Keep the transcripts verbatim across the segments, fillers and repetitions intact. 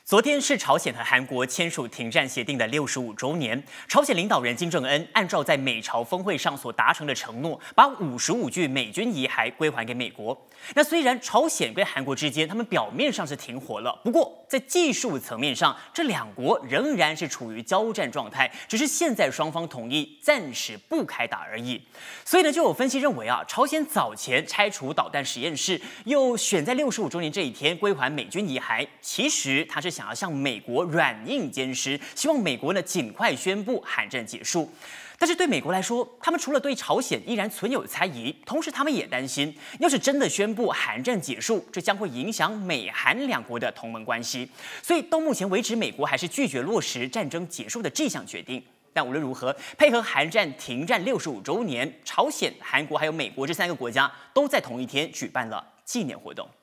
昨天是朝鲜和韩国签署停战协定的六十五周年。朝鲜领导人金正恩按照在美朝峰会上所达成的承诺，把五十五具美军遗骸归还给美国。那虽然朝鲜跟韩国之间他们表面上是停火了，不过在技术层面上，这两国仍然是处于交战状态，只是现在双方同意暂时不开打而已。所以呢，就有分析认为啊，朝鲜早前拆除导弹实验室，又选在六十五周年这一天归还美军遗骸，其实他是想要向美国软硬兼施，希望美国呢尽快宣布韩战结束。但是对美国来说，他们除了对朝鲜依然存有猜疑，同时他们也担心，要是真的宣布韩战结束，这将会影响美韩两国的同盟关系。所以到目前为止，美国还是拒绝落实战争结束的这项决定。但无论如何，配合韩战停战六十五周年，朝鲜、韩国还有美国这三个国家都在同一天举办了纪念活动。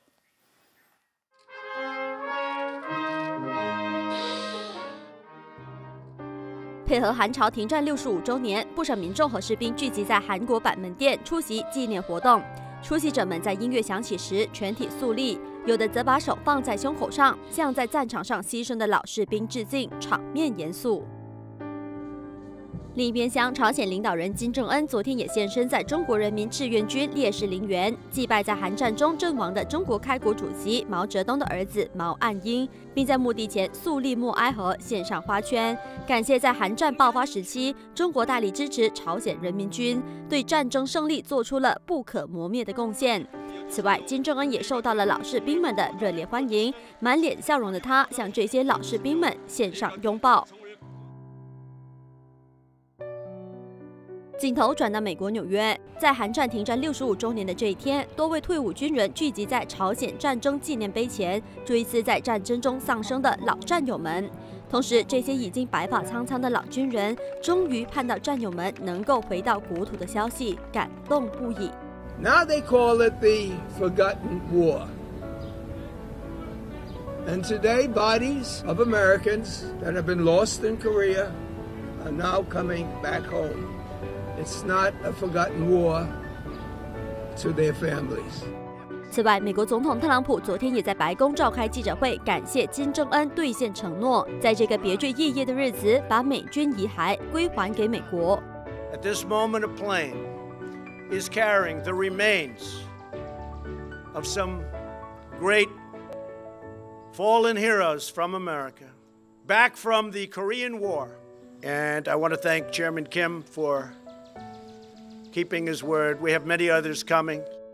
配合韩朝停战六十五周年，不少民众和士兵聚集在韩国板门店出席纪念活动。出席者们在音乐响起时全体肃立，有的则把手放在胸口上，向在战场上牺牲的老士兵致敬，场面严肃。另一边厢，朝鲜领导人金正恩昨天也现身在中国人民志愿军烈士陵园，祭拜在韩战中阵亡的中国开国主席毛泽东的儿子毛岸英，并在墓地前肃立默哀和献上花圈，感谢在韩战爆发时期中国大力支持朝鲜人民军，对战争胜利做出了不可磨灭的贡献。此外，金正恩也受到了老士兵们的热烈欢迎，满脸笑容的他向这些老士兵们献上拥抱。镜头转到美国纽约，在韩战停战六十五周年的这一天，多位退伍军人聚集在朝鲜战争纪念碑前，追思在战争中丧生的老战友们。同时，这些已经白发苍苍的老军人，终于盼到战友们能够回到国土的消息，感动不已。 Now they call it the Forgotten War. And today, bodies of Americans that have been lost in Korea are now coming back home.It's not a forgotten war to their families. 此外，美国总统特朗普昨天也在白宫召开记者会，感谢金正恩兑现承诺，在这个别具意义的日子，把美军遗骸归还给美国。 At this moment, a plane is carrying the remains of some great fallen heroes from America, back from the Korean War. And I want to thank Chairman Kim for keeping his word. We have many others coming.